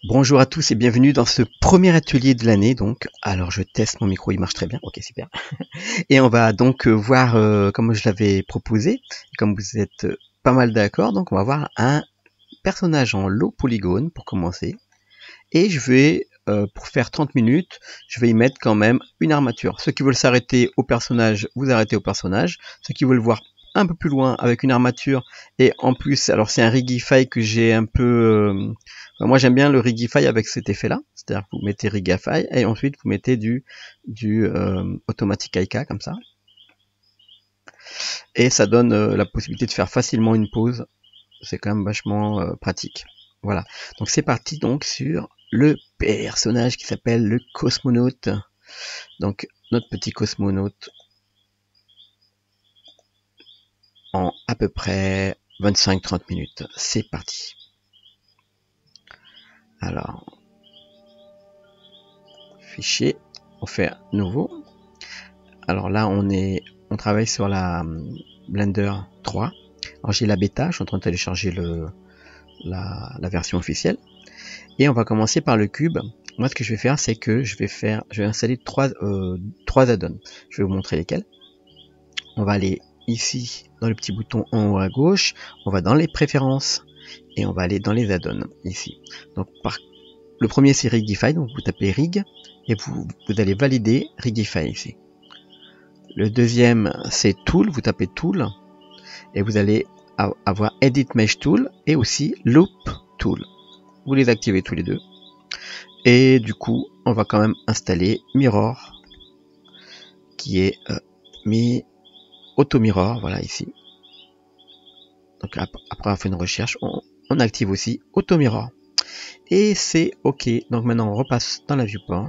Bonjour à tous et bienvenue dans ce premier atelier de l'année. Donc, alors je teste mon micro, il marche très bien. Ok, super. Et on va donc voir, comme je l'avais proposé, comme vous êtes pas mal d'accord, donc on va voir un personnage en low polygone pour commencer. Et je vais, pour faire 30 minutes, je vais y mettre quand même une armature. Ceux qui veulent s'arrêter au personnage, vous arrêtez au personnage. Ceux qui veulent voir un peu plus loin avec une armature et en plus, alors c'est un Rigify que j'ai un peu... moi j'aime bien le Rigify avec cet effet là, c'est-à-dire que vous mettez Rigify et ensuite vous mettez du Automatic IK comme ça. Et ça donne la possibilité de faire facilement une pause, c'est quand même vachement pratique. Voilà, donc c'est parti donc sur le personnage qui s'appelle le cosmonaute. Donc notre petit cosmonaute en à peu près 25-30 minutes. C'est parti. Alors, fichier, on fait nouveau. Alors là, on travaille sur la Blender 3. Alors j'ai la bêta, je suis en train de télécharger la version officielle. Et on va commencer par le cube. Moi, ce que je vais faire, c'est que je vais installer trois add-ons. Je vais vous montrer lesquels. On va aller ici dans le petit bouton en haut à gauche, on va dans les préférences et on va aller dans les add-ons ici. Donc le premier c'est Rigify, donc vous tapez Rig et vous allez valider Rigify ici. Le deuxième c'est Tool, vous tapez Tool et vous allez avoir Edit Mesh Tool et aussi Loop Tool. Vous les activez tous les deux. Et du coup, on va quand même installer Mirror qui est Auto Mirror, voilà ici. Donc après avoir fait une recherche, on active aussi Auto Mirror. Et c'est OK. Donc maintenant on repasse dans la viewport.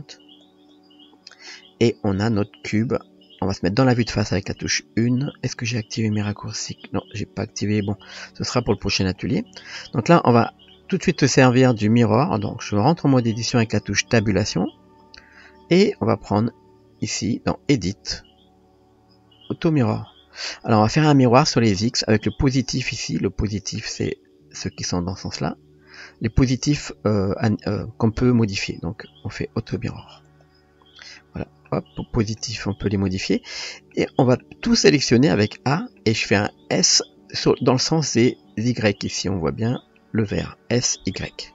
Et on a notre cube. On va se mettre dans la vue de face avec la touche 1. Est-ce que j'ai activé mes raccourcis? Non, j'ai pas activé. Bon, ce sera pour le prochain atelier. Donc là, on va tout de suite se servir du mirror. Donc je rentre en mode édition avec la touche tabulation. Et on va prendre ici dans Edit, Auto Mirror. Alors on va faire un miroir sur les X avec le positif ici. Le positif c'est ceux qui sont dans ce sens là. Les positifs qu'on peut modifier. Donc on fait Auto Mirror. Voilà, hop, positif on peut les modifier. Et on va tout sélectionner avec A et je fais un S dans le sens des Y. Ici on voit bien le vert, S, Y.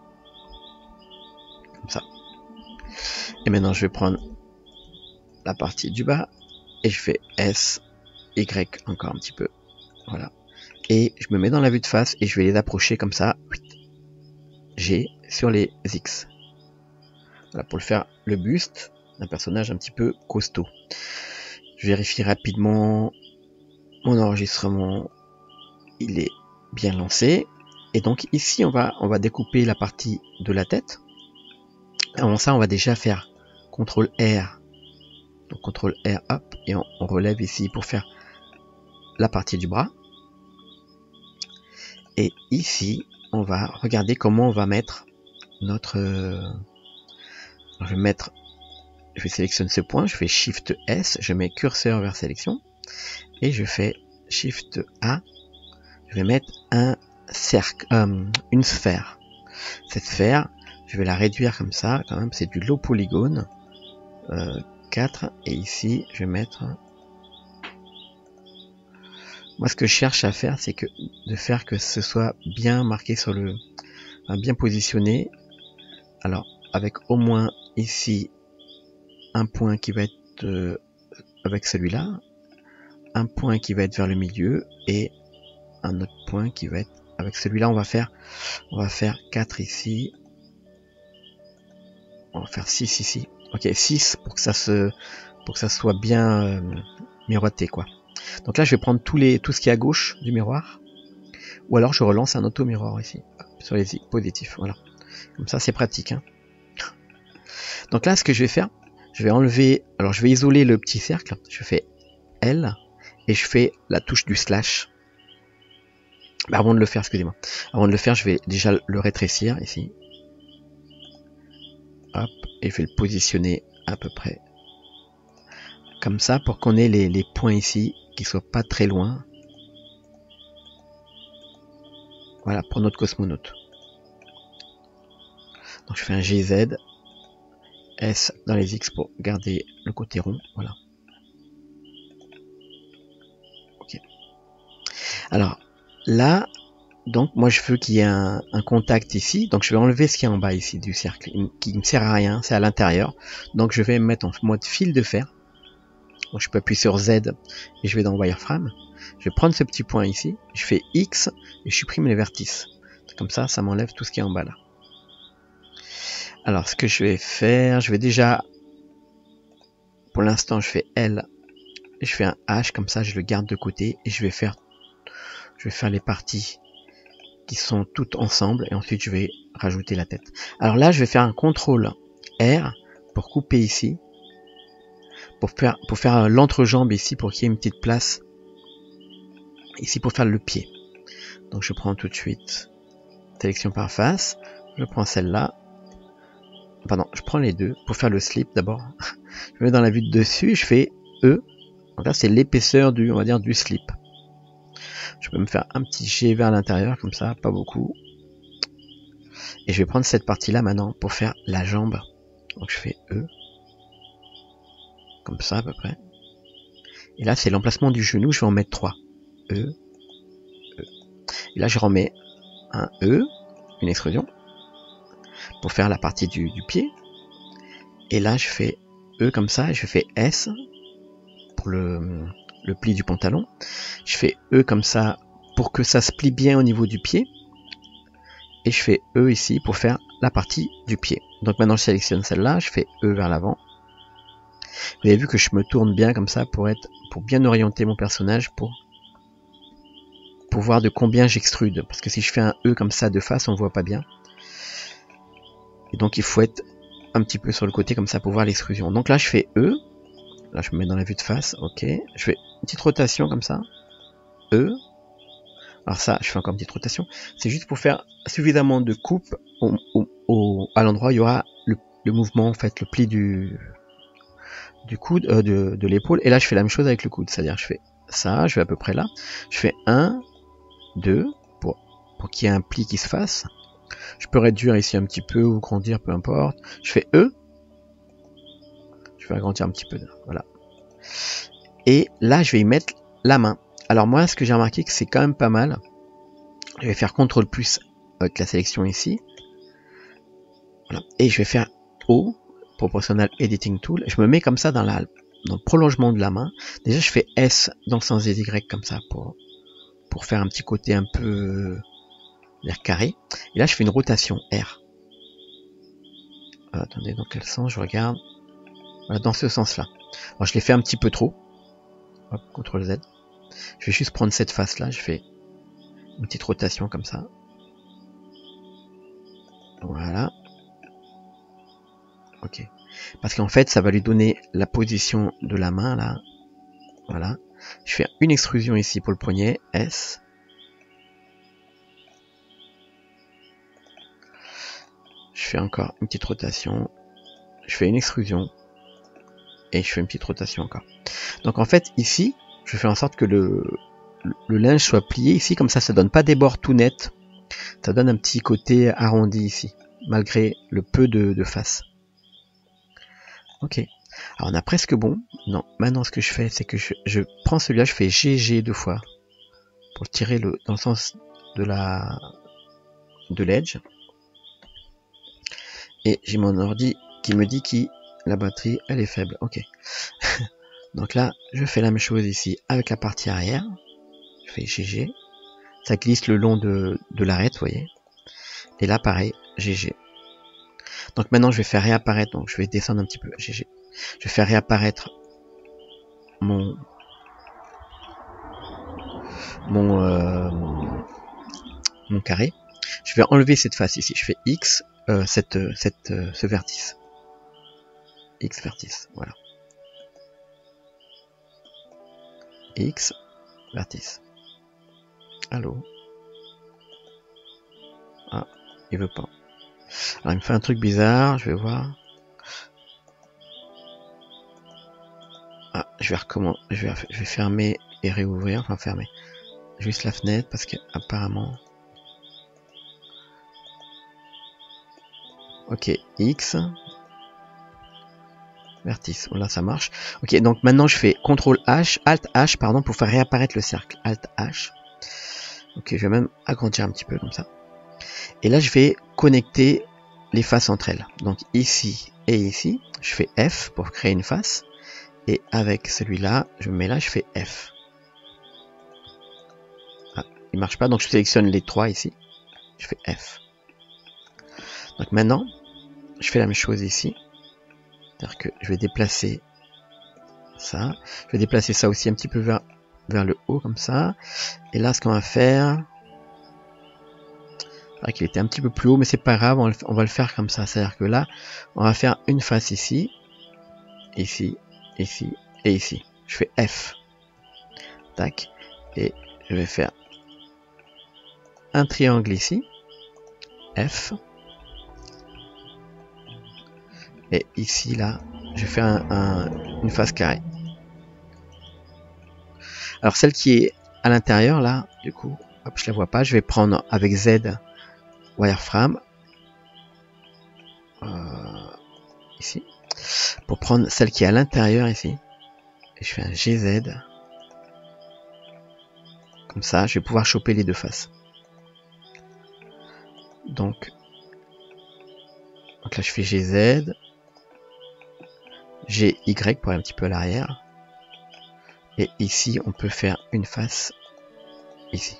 Comme ça. Et maintenant je vais prendre la partie du bas et je fais S, Y encore un petit peu. Voilà. Et je me mets dans la vue de face et je vais les approcher comme ça. G sur les X. Voilà pour le faire le buste d'un personnage un petit peu costaud. Je vérifie rapidement mon enregistrement. Il est bien lancé. Et donc ici on va découper la partie de la tête. Avant ça on va déjà faire CTRL R. Donc CTRL R hop et on relève ici pour faire la partie du bras. Et ici on va regarder comment on va mettre notre... je vais sélectionner ce point, je fais Shift S, je mets curseur vers sélection et je fais Shift A. Je vais mettre un cercle, une sphère. Cette sphère, je vais la réduire comme ça, quand même c'est du low polygone 4 et ici je vais mettre... Moi ce que je cherche à faire c'est de faire que ce soit bien marqué sur le... bien positionné. Alors avec au moins ici un point qui va être avec celui-là, un point qui va être vers le milieu et un autre point qui va être avec celui-là. On va faire 4 ici, on va faire 6 ici, ok, 6 pour que ça soit bien miroité quoi. Donc là je vais prendre tout ce qui est à gauche du miroir, ou alors je relance un auto mirror ici sur les positifs, voilà, comme ça c'est pratique hein. Donc là ce que je vais faire, je vais enlever, alors je vais isoler le petit cercle, je fais L et je fais la touche du slash. Avant de le faire, excusez-moi, avant de le faire je vais déjà le rétrécir ici, hop, et je vais le positionner à peu près comme ça pour qu'on ait les points ici qui soient pas très loin. Voilà pour notre cosmonaute. Donc je fais un GZ, S dans les X pour garder le côté rond, voilà. Ok. Alors là, donc moi je veux qu'il y ait un contact ici, donc je vais enlever ce qui est en bas ici du cercle, qui ne me sert à rien, c'est à l'intérieur. Donc je vais me mettre en mode fil de fer. Donc je peux appuyer sur Z et je vais dans Wireframe. Je vais prendre ce petit point ici, je fais X et je supprime les vertices. Comme ça, ça m'enlève tout ce qui est en bas là. Alors ce que je vais faire, je vais déjà, pour l'instant je fais L, et je fais un H, comme ça je le garde de côté et je vais faire les parties qui sont toutes ensemble et ensuite je vais rajouter la tête. Alors là je vais faire un CTRL R pour couper ici, pour faire l'entrejambe ici pour qu'il y ait une petite place ici pour faire le pied. Donc je prends tout de suite sélection par face, je prends celle-là, pardon, je prends les deux pour faire le slip d'abord. Je mets dans la vue de dessus, je fais E. Donc là c'est l'épaisseur du, on va dire, du slip. Je peux me faire un petit G vers l'intérieur comme ça, pas beaucoup. Et je vais prendre cette partie là maintenant pour faire la jambe. Donc je fais E. Comme ça à peu près. Et là c'est l'emplacement du genou, je vais en mettre 3. E. E. Et là je remets un E, une extrusion, pour faire la partie du pied. Et là je fais E comme ça, et je fais S pour le pli du pantalon. Je fais E comme ça pour que ça se plie bien au niveau du pied. Et je fais E ici pour faire la partie du pied. Donc maintenant je sélectionne celle-là, je fais E vers l'avant. Vous avez vu que je me tourne bien comme ça pour bien orienter mon personnage pour voir de combien j'extrude. Parce que si je fais un E comme ça de face, on voit pas bien. Et donc il faut être un petit peu sur le côté comme ça pour voir l'extrusion. Donc là je fais E. Là je me mets dans la vue de face, ok. Je fais une petite rotation comme ça. E. Alors ça, je fais encore une petite rotation. C'est juste pour faire suffisamment de coupe à l'endroit où il y aura le mouvement, en fait, le pli du coude, de l'épaule. Et là, je fais la même chose avec le coude. C'est-à-dire, je fais ça, je vais à peu près là. Je fais 1, 2, pour qu'il y ait un pli qui se fasse. Je peux réduire ici un petit peu ou grandir, peu importe. Je fais E. Je vais agrandir un petit peu, voilà. Et là, je vais y mettre la main. Alors moi, ce que j'ai remarqué, que c'est quand même pas mal. Je vais faire CTRL plus avec la sélection ici. Voilà. Et je vais faire O, Proportional Editing Tool. Je me mets comme ça dans le prolongement de la main. Déjà, je fais S dans le sens des Y comme ça pour faire un petit côté un peu carré. Et là, je fais une rotation R. Attendez, dans quel sens je regarde? Voilà, dans ce sens-là. Alors, je l'ai fait un petit peu trop. Hop, CTRL Z. Je vais juste prendre cette face-là. Je fais une petite rotation comme ça. Voilà. Ok. Parce qu'en fait, ça va lui donner la position de la main, là. Voilà. Je fais une extrusion ici pour le poignet. S. Je fais encore une petite rotation. Je fais une extrusion. Et je fais une petite rotation encore. Donc en fait, ici, je fais en sorte que le linge soit plié ici. Comme ça donne pas des bords tout nets. Ça donne un petit côté arrondi ici. Malgré le peu de face. Ok. Alors on a presque bon. Non, maintenant ce que je fais, c'est que je prends celui-là, je fais GG 2 fois. Pour tirer dans le sens de l'edge. Et j'ai mon ordi qui me dit que la batterie elle est faible. Ok. Donc là, je fais la même chose ici avec la partie arrière. Je fais GG. Ça glisse le long de l'arête, vous voyez. Et là, pareil, GG. Donc maintenant, je vais faire réapparaître. Donc je vais descendre un petit peu. GG. Je vais faire réapparaître mon carré. Je vais enlever cette face ici. Je fais X, ce vertice. X vertice, voilà. X vertice. Allô? Ah, il veut pas. Alors il me fait un truc bizarre, je vais voir. Ah, je vais recommencer. Je vais fermer et réouvrir, enfin fermer. Juste la fenêtre parce que apparemment. Ok, X. Vertice, là ça marche. Ok, donc maintenant je fais CTRL H, Alt H, pardon, pour faire réapparaître le cercle. Alt H. Ok, je vais même agrandir un petit peu comme ça. Et là je vais connecter les faces entre elles. Donc ici et ici, je fais F pour créer une face. Et avec celui-là, je me mets là, je fais F. Ah, il marche pas, donc je sélectionne les trois ici. Je fais F. Donc maintenant, je fais la même chose ici. C'est-à-dire que je vais déplacer ça. Je vais déplacer ça aussi un petit peu vers le haut comme ça. Et là, ce qu'on va faire... C'est vrai qu'il était un petit peu plus haut, mais c'est pas grave, on va le faire comme ça. C'est-à-dire que là, on va faire une face ici, ici, ici et ici. Je fais F. Tac. Et je vais faire un triangle ici. F. Et ici, là, je fais une face carrée. Alors celle qui est à l'intérieur, là, du coup, hop, je la vois pas. Je vais prendre avec Z wireframe. Ici. Pour prendre celle qui est à l'intérieur ici. Et je fais un GZ. Comme ça, je vais pouvoir choper les deux faces. Donc là, je fais GZ. GY pour aller un petit peu à l'arrière. Et ici, on peut faire une face ici.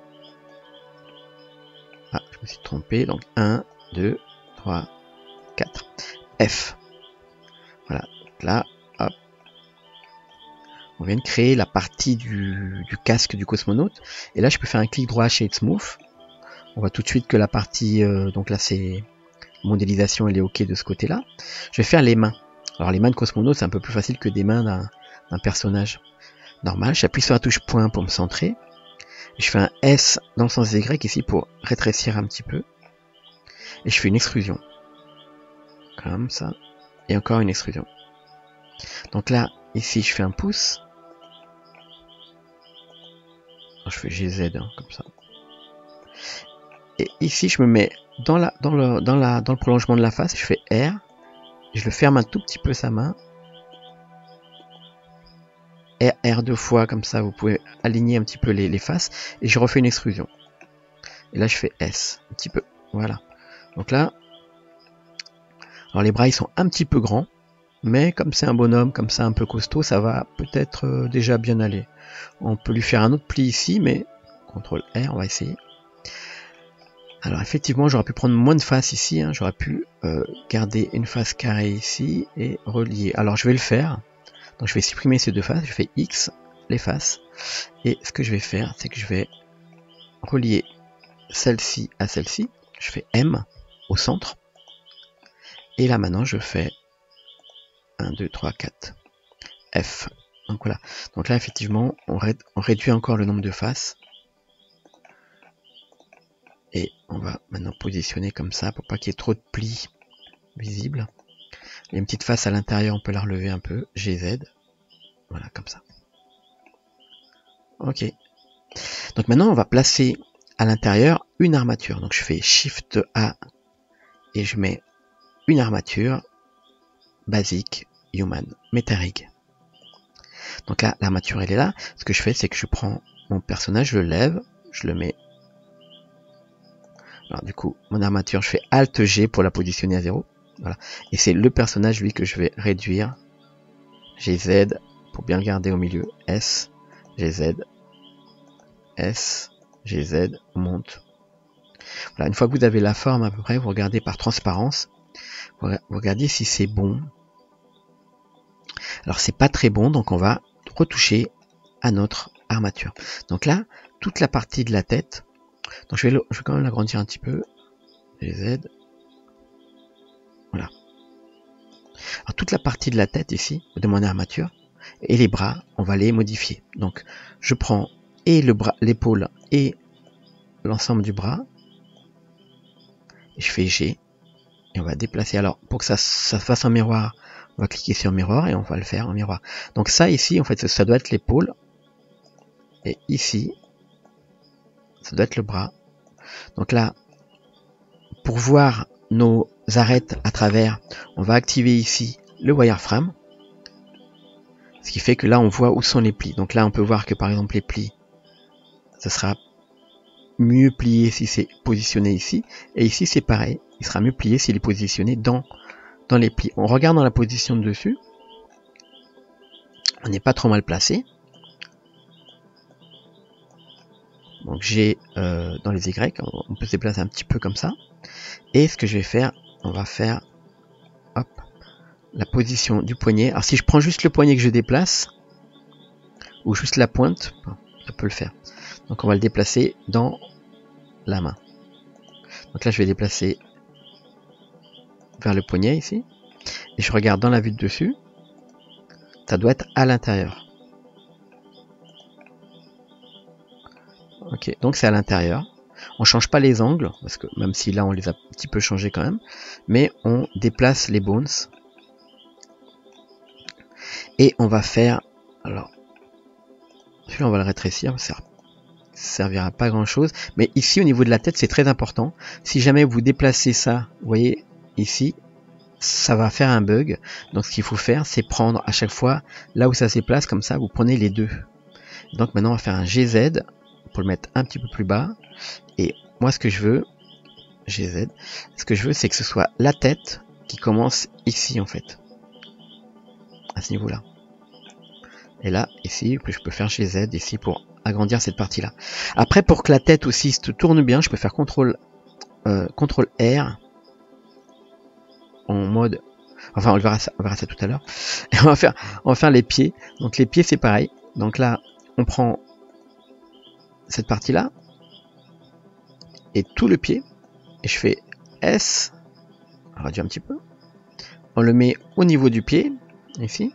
Ah, je me suis trompé. Donc 1, 2, 3, 4. F. Voilà. Donc là, hop. On vient de créer la partie du casque du cosmonaute. Et là, je peux faire un clic droit chez Smooth. On voit tout de suite que la partie... donc là, c'est... modélisation, elle est OK de ce côté-là. Je vais faire les mains. Alors, les mains de cosmonaute, c'est un peu plus facile que des mains d'un personnage normal. J'appuie sur la touche point pour me centrer. Je fais un S dans le sens Y ici pour rétrécir un petit peu. Et je fais une extrusion. Comme ça. Et encore une extrusion. Donc là, ici, je fais un pouce. Je fais GZ comme ça. Et ici, je me mets dans le prolongement de la face. Je fais R. Je le ferme un tout petit peu sa main. R deux fois, comme ça, vous pouvez aligner un petit peu les faces. Et je refais une extrusion. Et là, je fais S. Un petit peu. Voilà. Donc là, alors les bras, ils sont un petit peu grands. Mais comme c'est un bonhomme, comme ça un peu costaud, ça va peut-être déjà bien aller. On peut lui faire un autre pli ici, mais CTRL R, on va essayer. Alors effectivement, j'aurais pu prendre moins de faces ici. Hein. J'aurais pu garder une face carrée ici et relier. Alors je vais le faire. Donc je vais supprimer ces deux faces. Je fais X, les faces. Et ce que je vais faire, c'est que je vais relier celle-ci à celle-ci. Je fais M au centre. Et là maintenant, je fais 1, 2, 3, 4. F. Donc voilà. Donc là, effectivement, on réduit encore le nombre de faces. Et on va maintenant positionner comme ça pour pas qu'il y ait trop de plis visibles. Il y a une petite face à l'intérieur, on peut la relever un peu. GZ. Voilà, comme ça. Ok. Donc maintenant, on va placer à l'intérieur une armature. Donc je fais Shift A et je mets une armature basique Human Metarig. Donc là, l'armature, elle est là. Ce que je fais, c'est que je prends mon personnage, je le lève, je le mets. Alors du coup, mon armature, je fais Alt G pour la positionner à 0. Voilà. Et c'est le personnage, lui, que je vais réduire. GZ pour bien le garder au milieu. S, GZ, S, GZ, on monte. Voilà, une fois que vous avez la forme à peu près, vous regardez par transparence. Vous regardez si c'est bon. Alors c'est pas très bon, donc on va retoucher à notre armature. Donc là, toute la partie de la tête. Donc je vais quand même l'agrandir un petit peu. GZ. Voilà. Alors toute la partie de la tête ici, de mon armature, et les bras, on va les modifier. Donc je prends et le bras, l'épaule et l'ensemble du bras. Et je fais G. Et on va déplacer. Alors pour que ça fasse un miroir, on va cliquer sur miroir et on va le faire en miroir. Donc ça ici, en fait, ça doit être l'épaule. Et ici, ça doit être le bras. Donc là, pour voir nos arêtes à travers, on va activer ici le wireframe. Ce qui fait que là, on voit où sont les plis. Donc là, on peut voir que par exemple, les plis, ça sera mieux plié si c'est positionné ici. Et ici, c'est pareil. Il sera mieux plié s'il est positionné dans les plis. On regarde dans la position de dessus. On n'est pas trop mal placé. Donc j'ai dans les Y, on peut se déplacer un petit peu comme ça. Et ce que je vais faire, on va faire hop, la position du poignet. Alors si je prends juste le poignet que je déplace, ou juste la pointe, ça peut le faire. Donc on va le déplacer dans la main. Donc là je vais déplacer vers le poignet ici. Et je regarde dans la vue de dessus. Ça doit être à l'intérieur. Ok, donc c'est à l'intérieur. On change pas les angles, parce que même si là on les a un petit peu changés quand même, mais on déplace les bones. Et on va faire, alors, celui-là on va le rétrécir, ça servira pas grand chose, mais ici au niveau de la tête c'est très important. Si jamais vous déplacez ça, vous voyez ici, ça va faire un bug. Donc ce qu'il faut faire, c'est prendre à chaque fois là où ça se place, comme ça vous prenez les deux. Donc maintenant on va faire un GZ pour le mettre un petit peu plus bas. Et moi ce que je veux, GZ, ce que je veux c'est que ce soit la tête qui commence ici en fait, à ce niveau là. Et là ici je peux faire GZ ici pour agrandir cette partie là. Après pour que la tête aussi se tourne bien, je peux faire CTRL R en mode, enfin on verra ça tout à l'heure. Et on va faire les pieds. Donc les pieds c'est pareil. Donc là on prend cette partie là et tout le pied et je fais S, on réduit un petit peu, on le met au niveau du pied ici,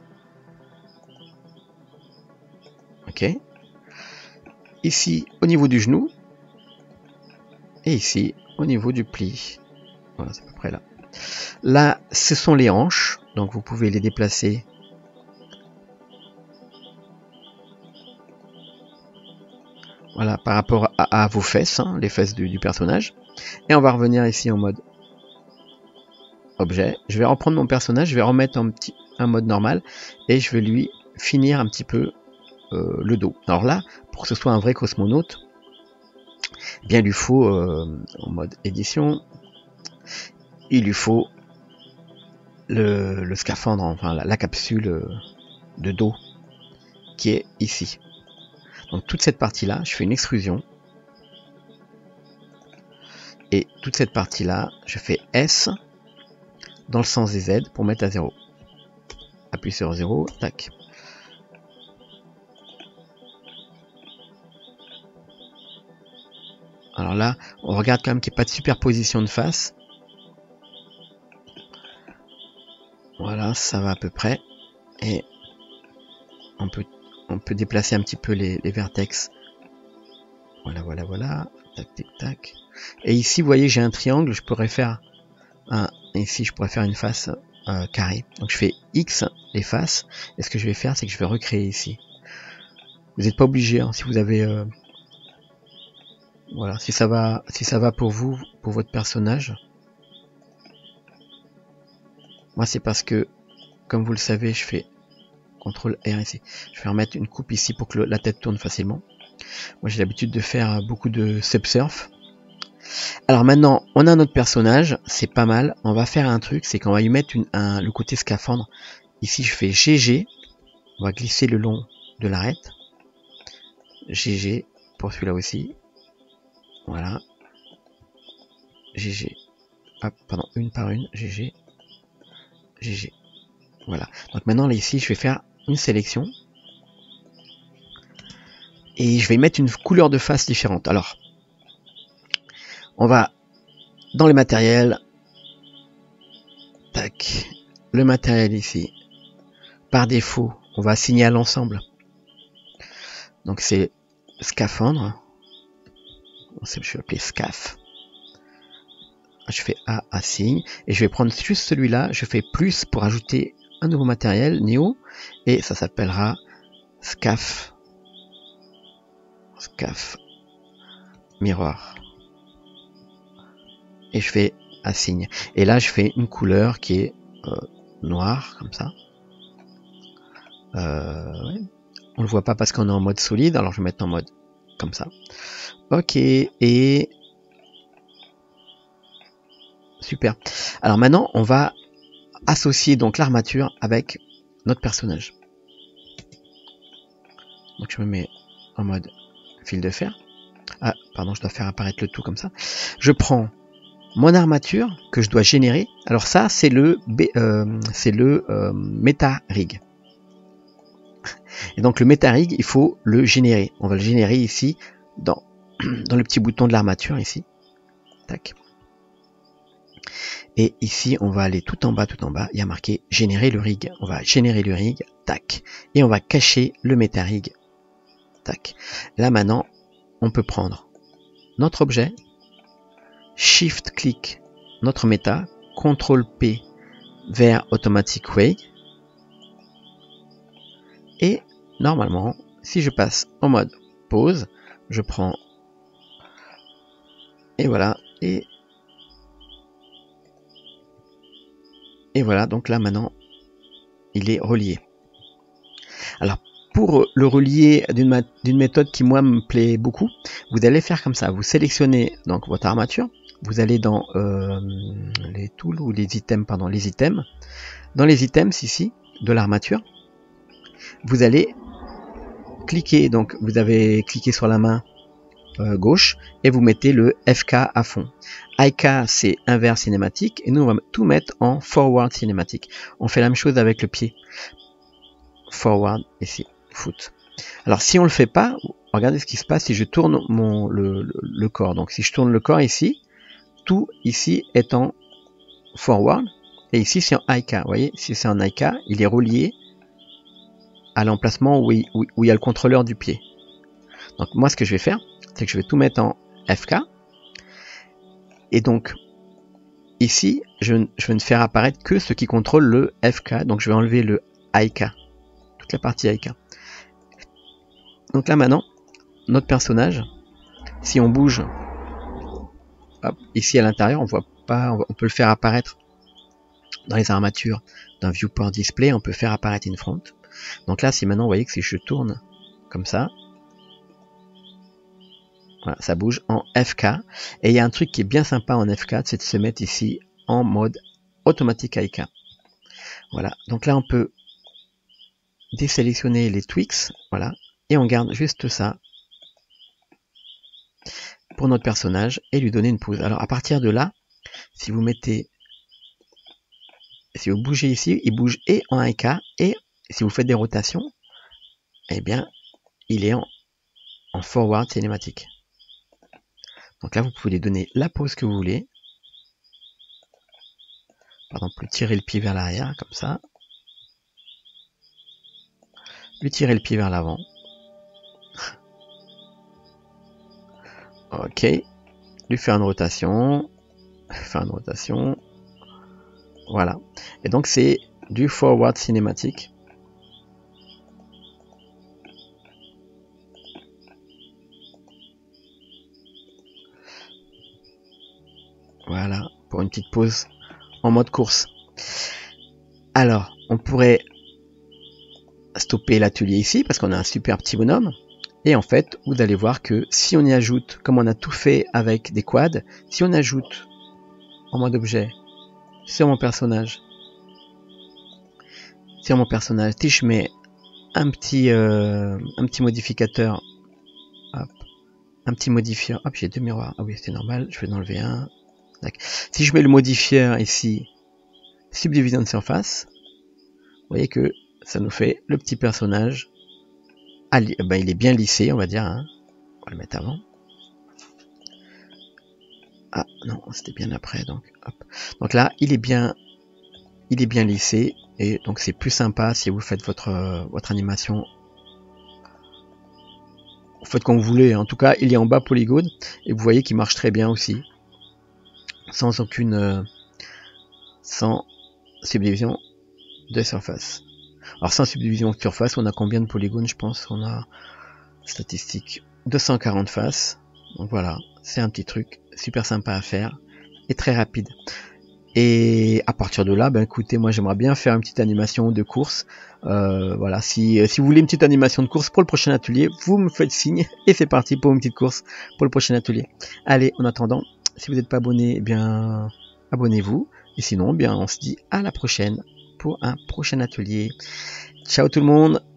ok, ici au niveau du genou et ici au niveau du pli. Voilà, c'est à peu près là. Là ce sont les hanches, donc vous pouvez les déplacer voilà, par rapport à vos fesses, hein, les fesses du personnage. Et on va revenir ici en mode objet. Je vais reprendre mon personnage, je vais remettre un mode normal et je vais lui finir un petit peu le dos. Alors là, pour que ce soit un vrai cosmonaute, eh bien il lui faut en mode édition, il lui faut le scaphandre, enfin la capsule de dos qui est ici. Donc toute cette partie là, je fais une extrusion. Et toute cette partie là, je fais S dans le sens des Z pour mettre à 0. Appuie sur 0, tac. Alors là, on regarde quand même qu'il n'y ait pas de superposition de face. Voilà, ça va à peu près. Et on peut déplacer un petit peu les vertex. Voilà, voilà, voilà. Tac, tac, tac. Et ici, vous voyez, j'ai un triangle. Je pourrais faire ici, je pourrais faire une face carrée. Donc je fais X, les faces. Et ce que je vais faire, c'est que je vais recréer ici. Vous n'êtes pas obligé, hein, si vous avez... voilà, si ça va pour vous, pour votre personnage. Moi, c'est parce que, comme vous le savez, je fais CTRL R ici. Je vais remettre une coupe ici pour que la tête tourne facilement. Moi, j'ai l'habitude de faire beaucoup de subsurf. Alors maintenant, on a notre personnage, c'est pas mal. On va faire un truc, c'est qu'on va y mettre le côté scaphandre. Ici, je fais GG. On va glisser le long de l'arête. GG pour celui-là aussi. Voilà. GG. Hop, pardon, une par une. GG. GG. Voilà. Donc maintenant, là, ici, je vais faire une sélection. Et je vais mettre une couleur de face différente. Alors, on va dans les matériels. Tac. Le matériel ici. Par défaut, on va assigner à l'ensemble. Donc c'est scaphandre. Je vais appeler scaf. Je fais A, assign. Et je vais prendre juste celui-là. Je fais plus pour ajouter un nouveau matériel, Neo. Et ça s'appellera scaf. Scaf mirror. Et je fais assigne. Et là, je fais une couleur qui est noire, comme ça. Ouais. On le voit pas parce qu'on est en mode solide, alors je vais mettre en mode comme ça. Ok, et super. Alors maintenant, on va associer donc l'armature avec notre personnage. Donc je me mets en mode fil de fer. Ah, pardon, je dois faire apparaître le tout comme ça. Je prends mon armature que je dois générer. Alors ça, c'est le Meta Rig. Et donc le Meta Rig, il faut le générer. On va le générer ici dans le petit bouton de l'armature ici. Tac. Et ici, on va aller tout en bas, il y a marqué générer le rig. On va générer le rig, tac. Et on va cacher le Meta Rig, tac. Là maintenant, on peut prendre notre objet, Shift clic notre méta, CTRL P vers Automatic Rig. Et normalement, si je passe en mode pause, je prends et voilà, et voilà, donc là maintenant il est relié. Alors pour le relier d'une méthode qui moi me plaît beaucoup, vous allez faire comme ça, vous sélectionnez donc votre armature, vous allez dans les tools ou les items, pardon, les items, dans les items ici de l'armature, vous allez cliquer, donc vous avez cliqué sur la main gauche et vous mettez le FK à fond. IK c'est inverse cinématique et nous on va tout mettre en forward cinématique. On fait la même chose avec le pied. Forward ici, foot. Alors si on le fait pas, regardez ce qui se passe si je tourne le corps. Donc si je tourne le corps ici, tout ici est en forward et ici c'est en IK. Vous voyez, si c'est en IK, il est relié à l'emplacement où il y a le contrôleur du pied. Donc moi ce que je vais faire, c'est que je vais tout mettre en FK. Et donc, ici, je vais ne faire apparaître que ce qui contrôle le FK. Donc je vais enlever le IK. Toute la partie IK. Donc là maintenant, notre personnage, si on bouge, hop, ici à l'intérieur, on voit pas, on peut le faire apparaître dans les armatures d'un viewport display, on peut faire apparaître une front. Donc là, si maintenant, vous voyez que si je tourne comme ça, voilà, ça bouge en FK. Et il y a un truc qui est bien sympa en FK, c'est de se mettre ici en mode automatique IK. Voilà, donc là on peut désélectionner les tweaks, voilà, et on garde juste ça pour notre personnage et lui donner une pause. Alors à partir de là, si vous mettez, si vous bougez ici, il bouge et en IK, et si vous faites des rotations, eh bien il est en forward cinématique. Donc là, vous pouvez lui donner la pause que vous voulez. Par exemple, tirer le pied vers l'arrière, comme ça. Lui tirer le pied vers l'avant. Ok. Lui faire une rotation. Faire une rotation. Voilà. Et donc, c'est du forward cinématique. Voilà, pour une petite pause en mode course. Alors, on pourrait stopper l'atelier ici, parce qu'on a un super petit bonhomme. Et en fait, vous allez voir que si on y ajoute, comme on a tout fait avec des quads, si on ajoute en mode objet, sur mon personnage, si je mets un petit modificateur, hop, un petit modifieur, hop, j'ai deux miroirs, ah oui, c'est normal, je vais en enlever un. Si je mets le modifieur ici, subdivision de surface, vous voyez que ça nous fait le petit personnage. Ben, il est bien lissé, on va dire. Hein. On va le mettre avant. Ah non, c'était bien après. Donc, hop. Donc là, il est bien lissé. Et donc c'est plus sympa si vous faites votre animation. Vous faites comme vous voulez. En tout cas, il est en bas polygone. Et vous voyez qu'il marche très bien aussi. Sans aucune... sans subdivision de surface. Alors sans subdivision de surface, on a combien de polygones? Je pense qu'on a statistique 240 faces. Donc voilà, c'est un petit truc super sympa à faire et très rapide. Et à partir de là, ben écoutez, moi j'aimerais bien faire une petite animation de course. Voilà, si vous voulez une petite animation de course pour le prochain atelier, vous me faites signe et c'est parti pour une petite course pour le prochain atelier. Allez, en attendant, si vous n'êtes pas abonné, eh bien abonnez-vous. Et sinon, eh bien on se dit à la prochaine pour un prochain atelier. Ciao tout le monde!